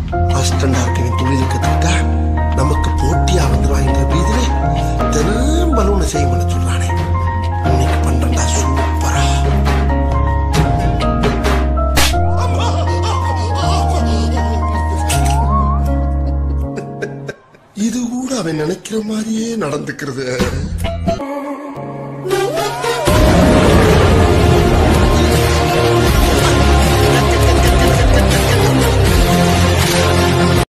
அஸ்டண்டா இருக்கவன் தொழிலுக்கு தக்கா நமக்கு போட்டியா வந்துருவாங்க பீதிலே தினம் பலூனை செய்ய சொல்றானே. இன்னைக்கு பண்றா சூப்பரா. இது கூட அவன் நினைக்கிற மாதிரியே நடந்துக்கிறது.